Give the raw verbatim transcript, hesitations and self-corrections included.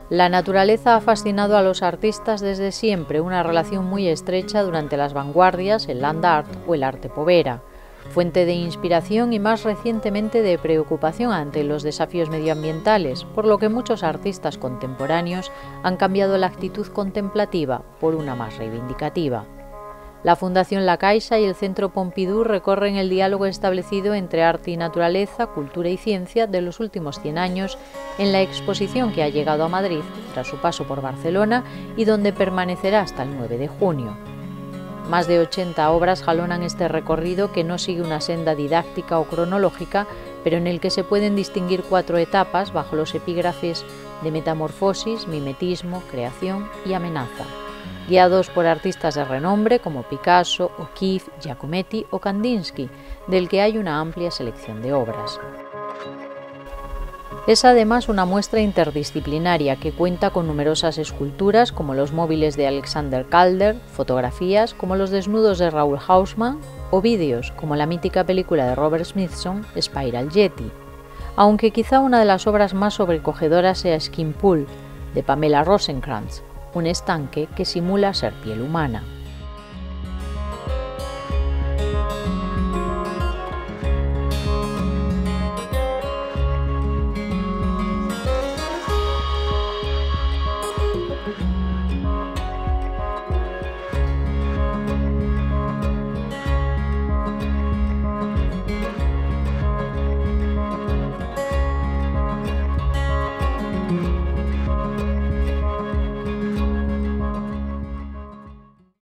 La naturaleza ha fascinado a los artistas desde siempre, una relación muy estrecha durante las vanguardias, el land art o el arte povera, fuente de inspiración y más recientemente de preocupación ante los desafíos medioambientales, por lo que muchos artistas contemporáneos han cambiado la actitud contemplativa por una más reivindicativa. La Fundación La Caixa y el Centro Pompidou recorren el diálogo establecido entre arte y naturaleza, cultura y ciencia de los últimos cien años en la exposición que ha llegado a Madrid tras su paso por Barcelona y donde permanecerá hasta el nueve de junio. Más de ochenta obras jalonan este recorrido que no sigue una senda didáctica o cronológica, pero en el que se pueden distinguir cuatro etapas bajo los epígrafes de metamorfosis, mimetismo, creación y amenaza, guiados por artistas de renombre como Picasso, O'Keeffe, Giacometti o Kandinsky, del que hay una amplia selección de obras. Es además una muestra interdisciplinaria que cuenta con numerosas esculturas como los móviles de Alexander Calder, fotografías como los desnudos de Raoul Hausmann o vídeos como la mítica película de Robert Smithson, Spiral Yeti, aunque quizá una de las obras más sobrecogedoras sea Skin Pool, de Pamela Rosenkrantz, un estanque que simula ser piel humana.